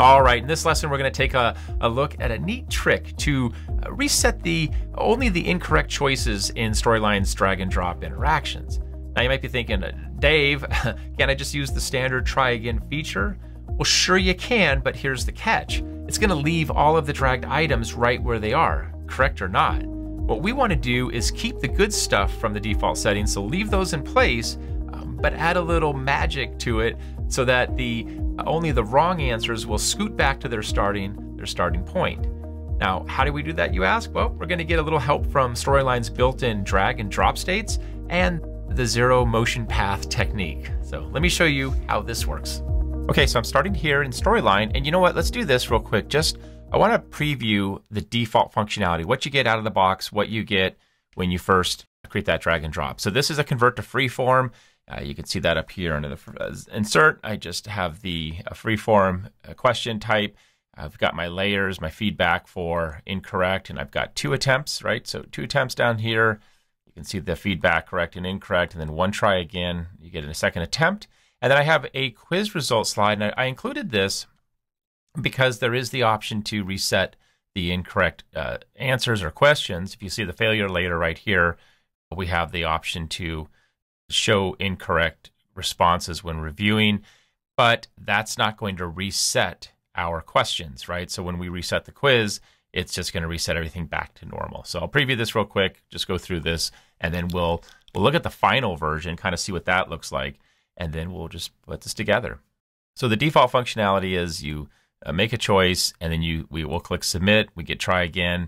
All right, in this lesson, we're going to take a look at a neat trick to reset only the incorrect choices in Storyline's drag and drop interactions. Now you might be thinking, Dave, can't I just use the standard try again feature? Well, sure you can, but here's the catch. It's going to leave all of the dragged items right where they are, correct or not. What we want to do is keep the good stuff from the default settings, so leave those in place, but add a little magic to it so that only the wrong answers will scoot back to their starting point. Now, how do we do that, you ask? Well, we're going to get a little help from Storyline's built-in drag and drop states and the zero motion path technique. So let me show you how this works. Okay, so I'm starting here in Storyline, and you know what? Let's do this real quick. I want to preview the default functionality, what you get out of the box, what you get when you first create that drag and drop. So this is a convert to freeform. You can see that up here under the insert. I just have the freeform question type. I've got my layers, my feedback for incorrect, and I've got 2 attempts, right? So 2 attempts down here. You can see the feedback, correct and incorrect, and then 1 try again. You get a second attempt. And then I have a quiz result slide, and I included this because there is the option to reset the incorrect answers or questions. If you see the failure later right here, we have the option to show incorrect responses when reviewing, but that's not going to reset our questions, right? So when we reset the quiz, it's just going to reset everything back to normal. So I'll preview this real quick, just go through this, and then we'll look at the final version, kind of see what that looks like, and then we'll just put this together. So the default functionality is you make a choice, and then we will click submit. We get try again.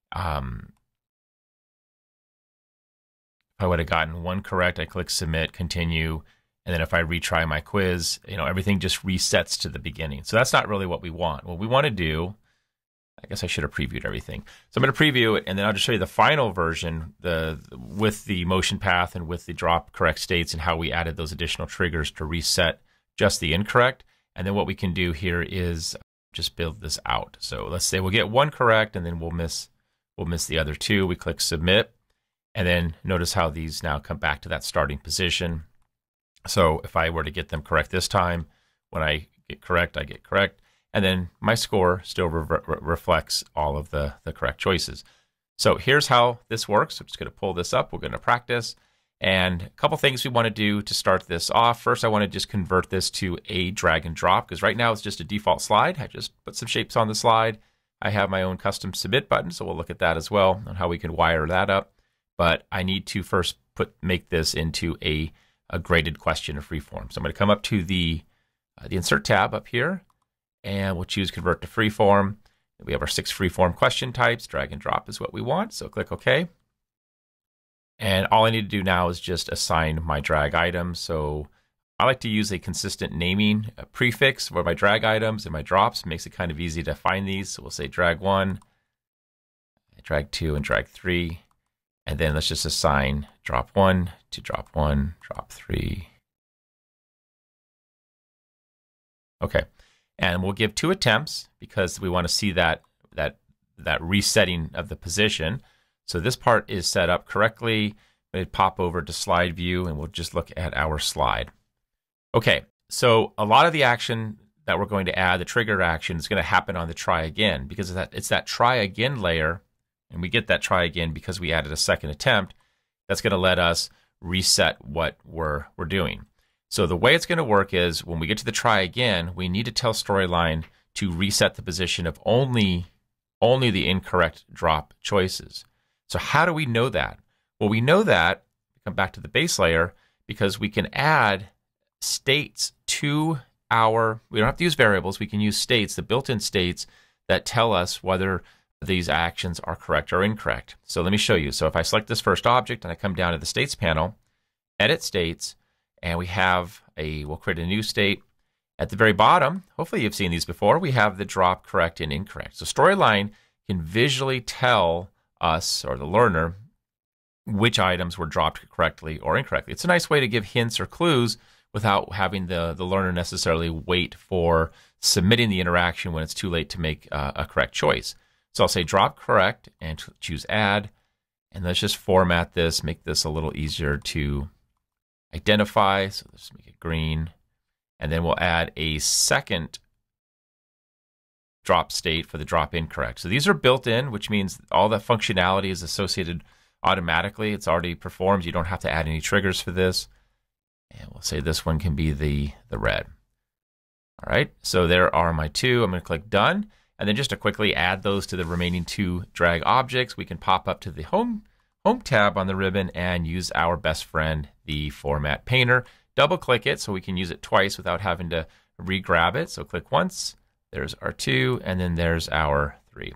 If I would have gotten 1 correct, I click submit, continue, and then if I retry my quiz, everything just resets to the beginning. So that's not really what we want. What we want to do, I guess I should have previewed everything. So I'm going to preview it, and then I'll just show you the final version with the motion path and with the drop correct states and how we added those additional triggers to reset just the incorrect. And then what we can do here is just build this out. So let's say we'll get 1 correct, and then we'll miss the other 2. We click submit. And then notice how these now come back to that starting position. So if I were to get them correct this time, when I get correct, I get correct. And then my score still reflects all of the correct choices. So here's how this works. I'm just going to pull this up. We're going to practice. And a couple things we want to do to start this off. First, I want to just convert this to a drag and drop, because right now it's just a default slide. I just put some shapes on the slide. I have my own custom submit button, so we'll look at that as well on how we can wire that up. But I need to first make this into a graded question of freeform. So I'm going to come up to the insert tab up here, and we'll choose convert to freeform. We have our 6 freeform question types. Drag and drop is what we want. So click OK. And all I need to do now is just assign my drag items. So I like to use a consistent naming prefix for my drag items and my drops. It makes it kind of easy to find these. So we'll say drag 1, drag 2, and drag 3. And then let's just assign drop 1 to drop 1, drop 3. Okay, and we'll give 2 attempts because we want to see that resetting of the position. So this part is set up correctly. We'll pop over to slide view, and we'll just look at our slide. Okay, so a lot of the action that we're going to add, the trigger action, is going to happen on the try again, because it's that try again layer. And we get that try again because we added a second attempt. That's going to let us reset what we're doing. So the way it's going to work is when we get to the try again, we need to tell Storyline to reset the position of only the incorrect drop choices. So how do we know that? Well, we know that, come back to the base layer, because we can add states to we don't have to use variables, we can use states, the built-in states that tell us whether these actions are correct or incorrect. So let me show you. So if I select this first object and I come down to the states panel, edit states, and we'll create a new state. At the very bottom, hopefully you've seen these before, we have the drop correct and incorrect. So Storyline can visually tell us, or the learner, which items were dropped correctly or incorrectly. It's a nice way to give hints or clues without having the learner necessarily wait for submitting the interaction when it's too late to make a correct choice. So I'll say drop correct and choose add. And let's just format this, make this a little easier to identify. So let's make it green. And then we'll add a second drop state for the drop incorrect. So these are built in, which means all that functionality is associated automatically. It's already performed. You don't have to add any triggers for this. And we'll say this one can be the red. All right, so there are my two. I'm going to click done. And then just to quickly add those to the remaining two drag objects, we can pop up to the home tab on the ribbon and use our best friend, the Format Painter. Double click it so we can use it twice without having to re-grab it. So click once, there's our 2, and then there's our 3.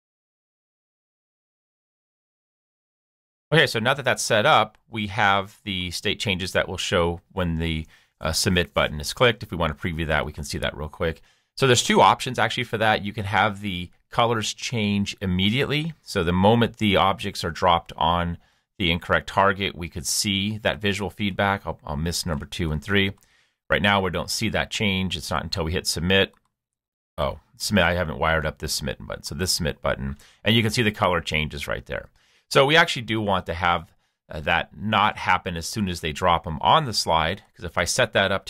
Okay, so now that that's set up, we have the state changes that will show when the submit button is clicked. If we want to preview that, we can see that real quick. So there's two options actually for that. You can have the colors change immediately. So the moment the objects are dropped on the incorrect target, we could see that visual feedback. I'll miss number 2 and 3. Right now, we don't see that change. It's not until we hit submit. Oh, submit, I haven't wired up this submit button. So this submit button, and you can see the color changes right there. So we actually do want to have that not happen as soon as they drop them on the slide, because if I set that up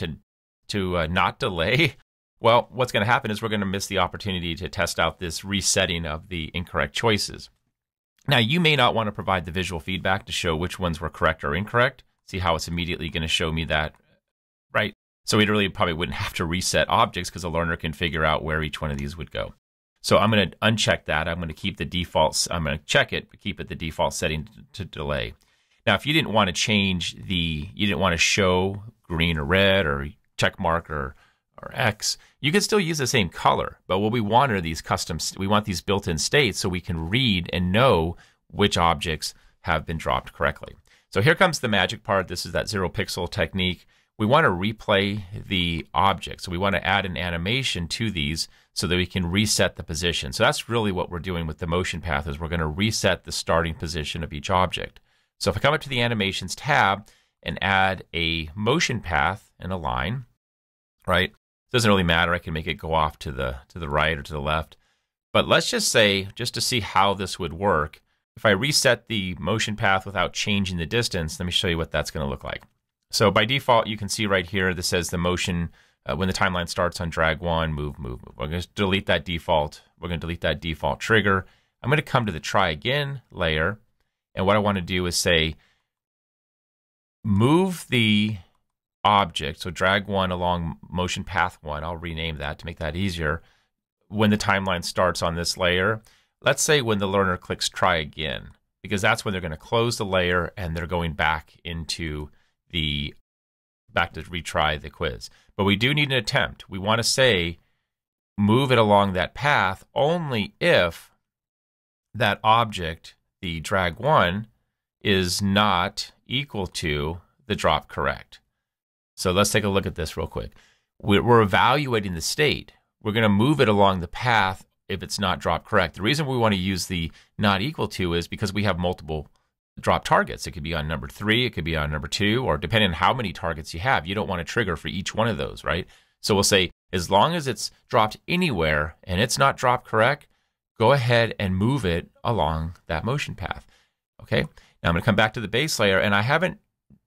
to not delay, well, what's going to happen is we're going to miss the opportunity to test out this resetting of the incorrect choices. Now, you may not want to provide the visual feedback to show which ones were correct or incorrect. See how it's immediately going to show me that, right? So we really probably wouldn't have to reset objects because a learner can figure out where each one of these would go. So I'm going to uncheck that. I'm going to keep the defaults. I'm going to check it, but keep it the default setting to delay. Now, if you didn't want to change you didn't want to show green or red or check mark or X, you can still use the same color. But what we want are these we want these built-in states so we can read and know which objects have been dropped correctly. So here comes the magic part. This is that 0 pixel technique. We want to replay the object. So we want to add an animation to these so that we can reset the position. So that's really what we're doing with the motion path, is we're going to reset the starting position of each object. So if I come up to the Animations tab and add a motion path and a line, right? It doesn't really matter. I can make it go off to the right or to the left. But let's just say, just to see how this would work, if I reset the motion path without changing the distance, let me show you what that's going to look like. So by default, you can see right here, this says the motion, when the timeline starts on drag 1, move, move, move. We're going to delete that default. We're going to delete that default trigger. I'm going to come to the try again layer. And what I want to do is say, move the object, so drag 1 along motion path 1. I'll rename that to make that easier. When the timeline starts on this layer, let's say when the learner clicks try again, because that's when they're going to close the layer and they're going back to retry the quiz. But we do need an attempt. We want to say, move it along that path only if that object, the drag 1, is not equal to the drop correct. So let's take a look at this real quick. We're evaluating the state. We're going to move it along the path if it's not drop correct. The reason we want to use the not equal to is because we have multiple drop targets. It could be on number 3, it could be on number 2, or depending on how many targets you have, you don't want to trigger for each one of those, right? So we'll say, as long as it's dropped anywhere and it's not drop correct, go ahead and move it along that motion path. Okay, now I'm going to come back to the base layer, and I haven't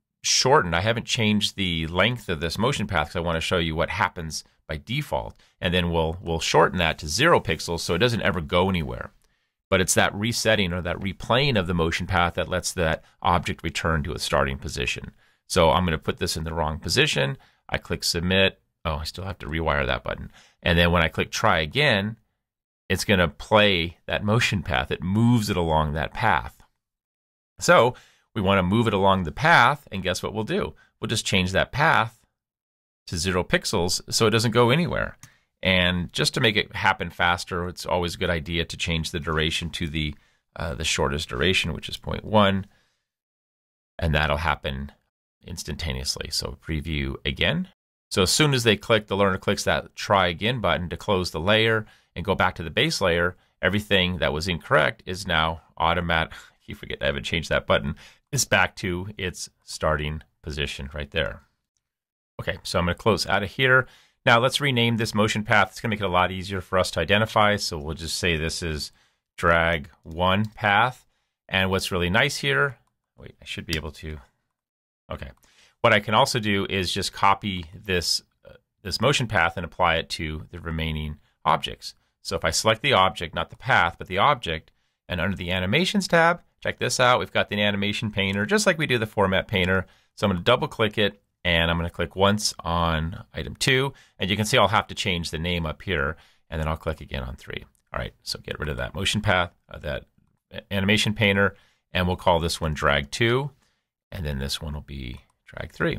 changed the length of this motion path because I want to show you what happens by default, and then we'll shorten that to 0 pixels so it doesn't ever go anywhere. But it's that resetting or that replaying of the motion path that lets that object return to its starting position. So I'm going to put this in the wrong position. I click submit. Oh, I still have to rewire that button. And then when I click try again, it's going to play that motion path. It moves it along that path. So we want to move it along the path, and guess what we'll do? We'll just change that path to 0 pixels so it doesn't go anywhere. And just to make it happen faster, it's always a good idea to change the duration to the shortest duration, which is 0.1, and that'll happen instantaneously. So preview again. So as soon as they click, the learner clicks that try again button to close the layer and go back to the base layer, everything that was incorrect is now automatic. You forget I haven't changed that button. It's back to its starting position right there. Okay, so I'm going to close out of here. Now let's rename this motion path. It's going to make it a lot easier for us to identify. So we'll just say this is drag 1 path. And what's really nice here, wait, I should be able to, okay. What I can also do is just copy this motion path and apply it to the remaining objects. So if I select the object, not the path, but the object, and under the Animations tab, check this out. We've got the Animation Painter, just like we do the Format Painter. So I'm going to double click it, and I'm going to click once on item 2. And you can see I'll have to change the name up here, and then I'll click again on 3. All right, so get rid of that motion path, that Animation Painter, and we'll call this one Drag 2, and then this one will be Drag 3.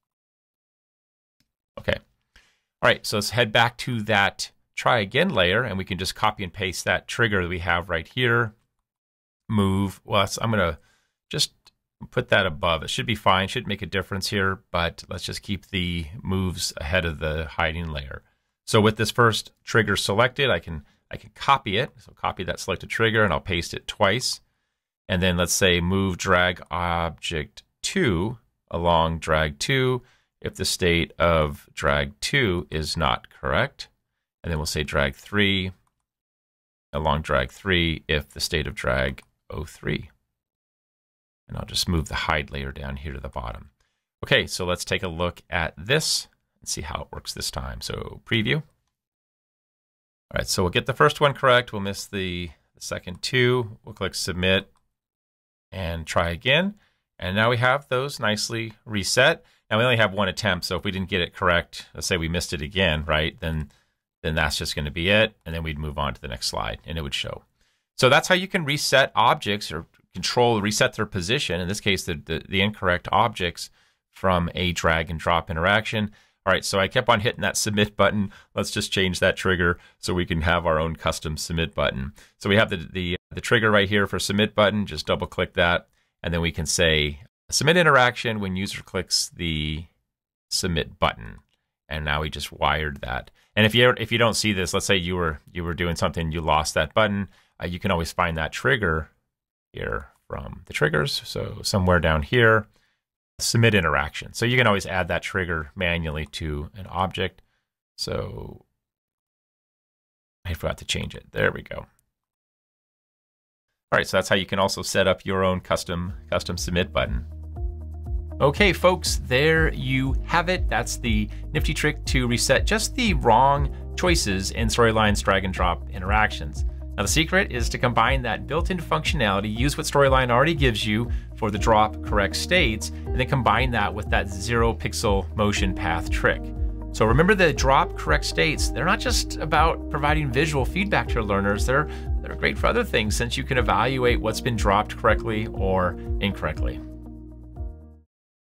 Okay. All right, so let's head back to that Try Again layer, and we can just copy and paste that trigger that we have right here. Move. Well, I'm going to just put that above. It should be fine. Should make a difference here, but let's just keep the moves ahead of the hiding layer. So with this first trigger selected, I can copy it. So copy that selected trigger, and I'll paste it twice. And then let's say move drag object 2 along drag 2 if the state of drag 2 is not correct. And then we'll say drag 3 along drag 3 if the state of drag 03. And I'll just move the hide layer down here to the bottom. Okay, so let's take a look at this and see how it works this time. So preview. All right, so we'll get the first one correct. We'll miss the second 2. We'll click submit and try again. And now we have those nicely reset. Now we only have one attempt, so if we didn't get it correct, let's say we missed it again, right? Then that's just going to be it, and then we'd move on to the next slide, and it would show. So that's how you can reset objects or reset their position, in this case, the incorrect objects from a drag and drop interaction. All right, so I kept on hitting that submit button. Let's just change that trigger so we can have our own custom submit button. So we have the trigger right here for submit button. Just double click that, and then we can say submit interaction when user clicks the submit button. And now we just wired that. And if you don't see this, let's say you were doing something, you lost that button, you can always find that trigger here from the triggers. So somewhere down here, submit interaction. So you can always add that trigger manually to an object. So I forgot to change it. There we go. All right, so that's how you can also set up your own custom submit button. Okay, folks, there you have it. That's the nifty trick to reset just the wrong choices in Storyline's drag and drop interactions. Now, the secret is to combine that built-in functionality, use what Storyline already gives you for the drop correct states, and then combine that with that 0-pixel motion path trick. So remember, the drop correct states, they're not just about providing visual feedback to your learners, they're great for other things, since you can evaluate what's been dropped correctly or incorrectly.